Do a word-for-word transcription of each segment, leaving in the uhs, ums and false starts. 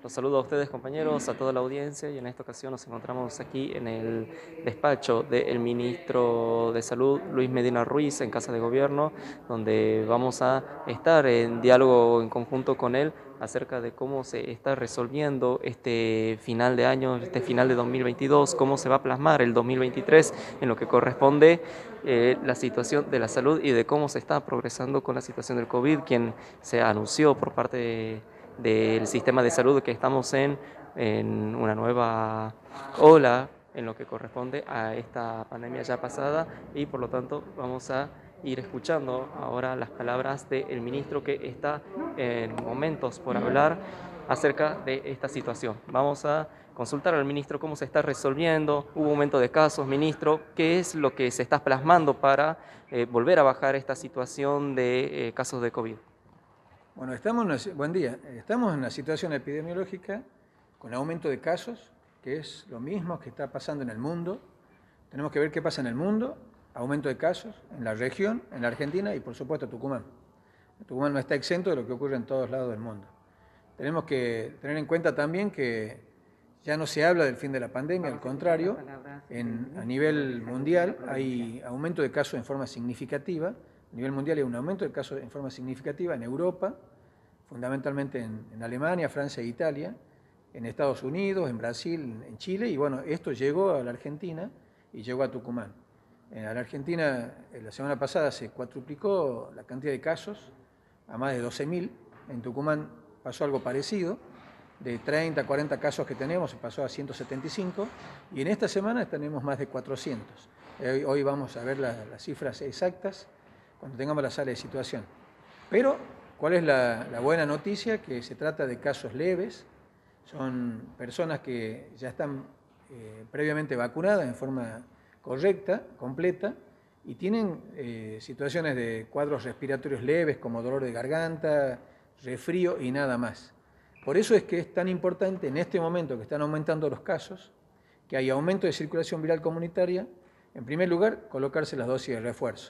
Los saludo a ustedes, compañeros, a toda la audiencia, y en esta ocasión nos encontramos aquí en el despacho del ministro de Salud, Luis Medina Ruiz, en Casa de Gobierno, donde vamos a estar en diálogo en conjunto con él acerca de cómo se está resolviendo este final de año, este final de dos mil veintidós, cómo se va a plasmar el dos mil veintitrés en lo que corresponde eh, la situación de la salud y de cómo se está progresando con la situación del COVID, quien se anunció por parte de del sistema de salud que estamos en, en una nueva ola en lo que corresponde a esta pandemia ya pasada, y por lo tanto vamos a ir escuchando ahora las palabras del ministro, que está en momentos por hablar acerca de esta situación. Vamos a consultar al ministro cómo se está resolviendo. Hubo aumento de casos, ministro, ¿qué es lo que se está plasmando para eh, volver a bajar esta situación de eh, casos de COVID? Bueno, estamos en una, buen día. Estamos en una situación epidemiológica con aumento de casos, que es lo mismo que está pasando en el mundo. Tenemos que ver qué pasa en el mundo, aumento de casos, en la región, en la Argentina y por supuesto Tucumán. Tucumán no está exento de lo que ocurre en todos lados del mundo. Tenemos que tener en cuenta también que ya no se habla del fin de la pandemia, al contrario, en, a nivel mundial hay aumento de casos en forma significativa. A nivel mundial hay un aumento de casos en forma significativa en Europa, fundamentalmente en, en Alemania, Francia e Italia, en Estados Unidos, en Brasil, en Chile, y bueno, esto llegó a la Argentina y llegó a Tucumán. En la Argentina, la semana pasada se cuatruplicó la cantidad de casos a más de doce mil. En Tucumán pasó algo parecido, de treinta a cuarenta casos que tenemos se pasó a ciento setenta y cinco, y en esta semana tenemos más de cuatrocientos. Hoy, hoy vamos a ver la, las cifras exactas cuando tengamos la sala de situación. Pero, ¿cuál es la, la buena noticia? Que se trata de casos leves, son personas que ya están eh, previamente vacunadas en forma correcta, completa, y tienen eh, situaciones de cuadros respiratorios leves como dolor de garganta, resfrío y nada más. Por eso es que es tan importante en este momento que están aumentando los casos, que hay aumento de circulación viral comunitaria, en primer lugar, colocarse las dosis de refuerzo.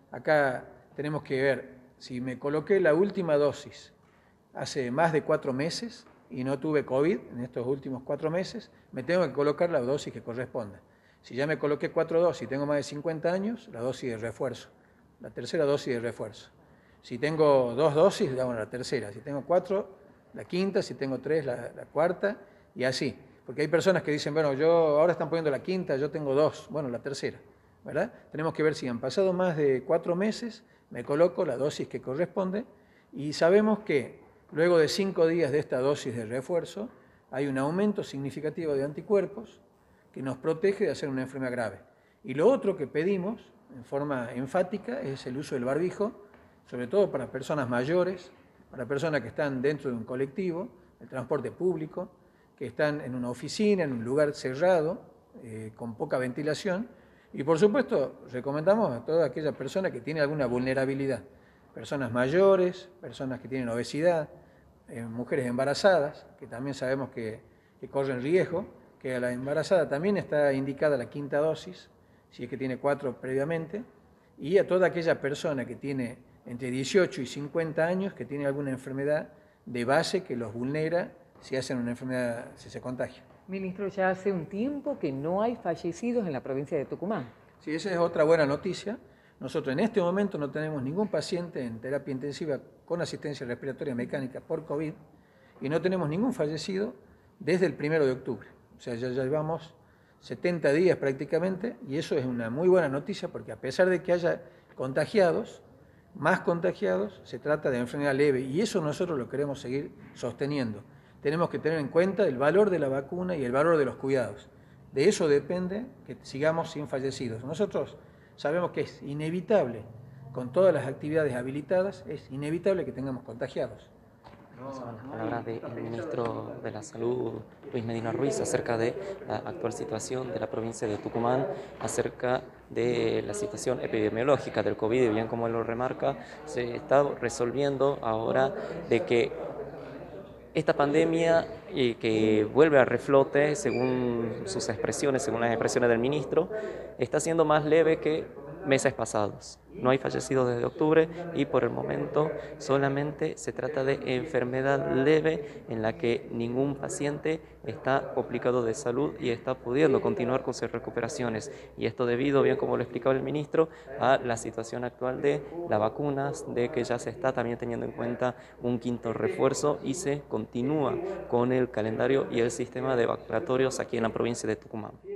Acá tenemos que ver, si me coloqué la última dosis hace más de cuatro meses y no tuve COVID en estos últimos cuatro meses, me tengo que colocar la dosis que corresponda. Si ya me coloqué cuatro dosis y tengo más de cincuenta años, la dosis de refuerzo, la tercera dosis de refuerzo. Si tengo dos dosis, damos la tercera. Si tengo cuatro, la quinta. Si tengo tres, la, la cuarta, y así. Porque hay personas que dicen, bueno, yo ahora están poniendo la quinta, yo tengo dos, bueno, la tercera. ¿Verdad? Tenemos que ver si han pasado más de cuatro meses, me coloco la dosis que corresponde, y sabemos que luego de cinco días de esta dosis de refuerzo hay un aumento significativo de anticuerpos que nos protege de hacer una enfermedad grave. Y lo otro que pedimos en forma enfática es el uso del barbijo, sobre todo para personas mayores, para personas que están dentro de un colectivo, el transporte público, que están en una oficina, en un lugar cerrado, eh, con poca ventilación. Y por supuesto, recomendamos a toda aquella persona que tiene alguna vulnerabilidad, personas mayores, personas que tienen obesidad, eh, mujeres embarazadas, que también sabemos que, que corren riesgo, que a la embarazada también está indicada la quinta dosis, si es que tiene cuatro previamente, y a toda aquella persona que tiene entre dieciocho y cincuenta años, que tiene alguna enfermedad de base que los vulnera si hacen una enfermedad, si se contagia. Ministro, ya hace un tiempo que no hay fallecidos en la provincia de Tucumán. Sí, esa es otra buena noticia. Nosotros en este momento no tenemos ningún paciente en terapia intensiva con asistencia respiratoria mecánica por COVID y no tenemos ningún fallecido desde el primero de octubre. O sea, ya, ya llevamos setenta días prácticamente, y eso es una muy buena noticia porque a pesar de que haya contagiados, más contagiados, se trata de enfermedad leve, y eso nosotros lo queremos seguir sosteniendo. Tenemos que tener en cuenta el valor de la vacuna y el valor de los cuidados. De eso depende que sigamos sin fallecidos. Nosotros sabemos que es inevitable, con todas las actividades habilitadas, es inevitable que tengamos contagiados. Esas son las palabras del ministro de la Salud, Luis Medina Ruiz, acerca de la actual situación de la provincia de Tucumán, acerca de la situación epidemiológica del COVID, y bien como él lo remarca, se está resolviendo ahora de que esta pandemia, eh, que vuelve a reflote, según sus expresiones, según las expresiones del ministro, está siendo más leve que meses pasados. No hay fallecidos desde octubre y por el momento solamente se trata de enfermedad leve en la que ningún paciente está complicado de salud y está pudiendo continuar con sus recuperaciones. Y esto debido, bien como lo explicaba el ministro, a la situación actual de las vacunas, de que ya se está también teniendo en cuenta un quinto refuerzo y se continúa con el calendario y el sistema de vacunatorios aquí en la provincia de Tucumán.